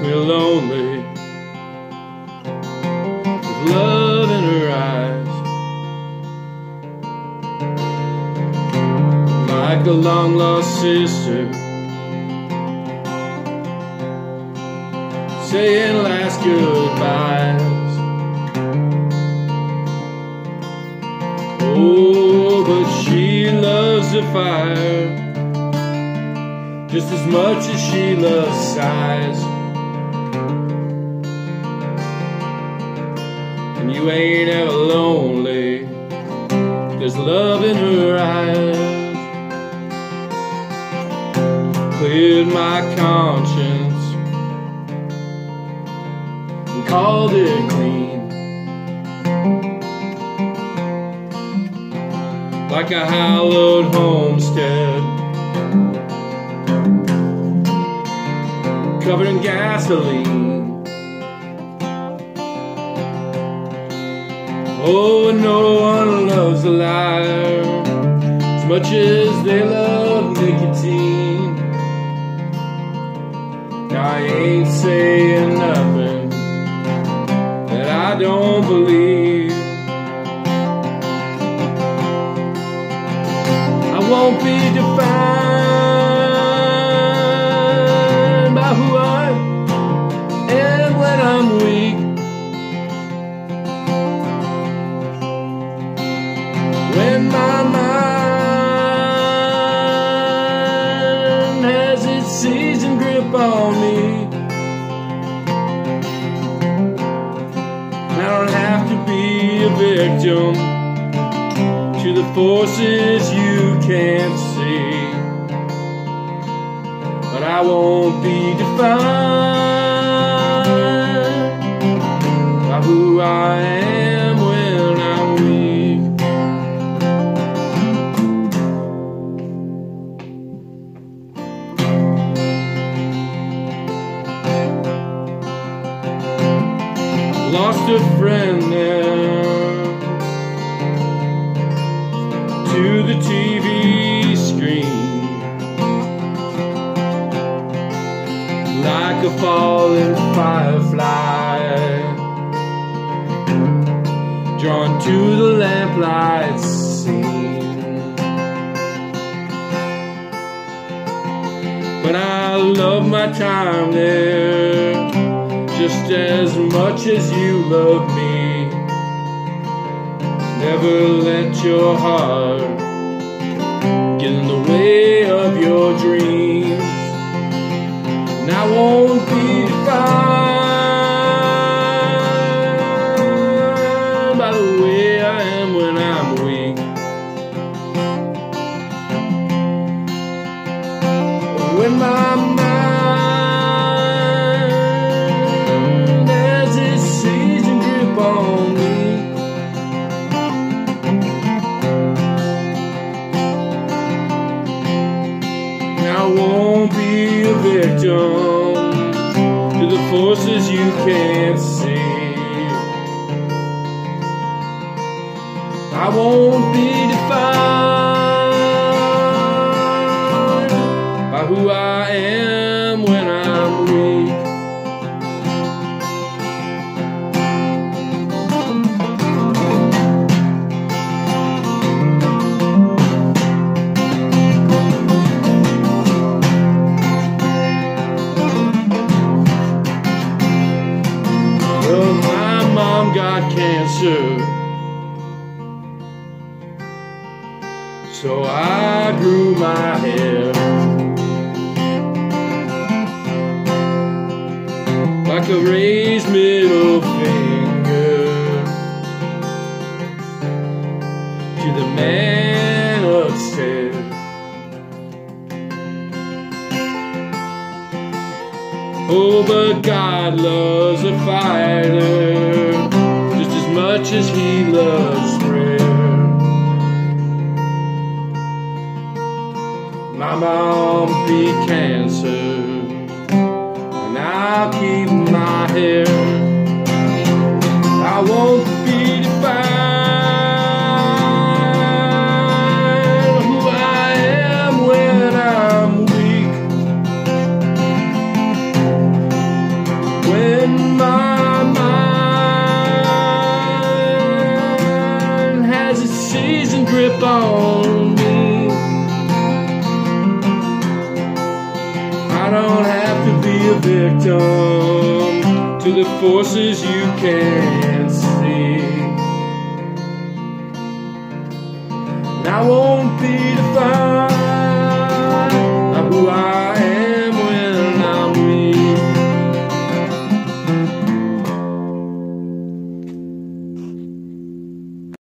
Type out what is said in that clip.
me lonely, with love in her eyes, like a long lost sister, saying last goodbyes. Oh, but she loves the fire just as much as she loves sighs. And you ain't ever lonely, there's love in her eyes. Cleared my conscience and called it clean, like a hallowed homestead, covered in gasoline. Oh, and no one loves a liar as much as they love nicotine. Now I ain't saying nothing that I don't believe. I won't be defined by who I am when I'm weak. When my mind has its seasoned grip on me, I don't have to be a victim to the forces you can't see. But I won't be defined by who I am when I'm weak. Lost a friend there to the TV screen, like a fallen firefly, drawn to the lamplight's scene. But I love my time there just as much as you love me. Never let your heart get in the way of your dreams. And I won't be defined by the way I am when I'm weak. When my mind has its seasoned grip on me, I won't be a victim to the forces you can't see. I won't be defined by who I am when I'm weak. Well, my mom got cancer, so I grew my hair like a raised middle finger to the man upstairs. Oh, but God loves a fighter just as much as He loves prayer. My mom beat cancer, and I'll keep my hair. I won't be defined who I am when I'm weak. don't have to be a victim to the forces you can't see. And I won't be defined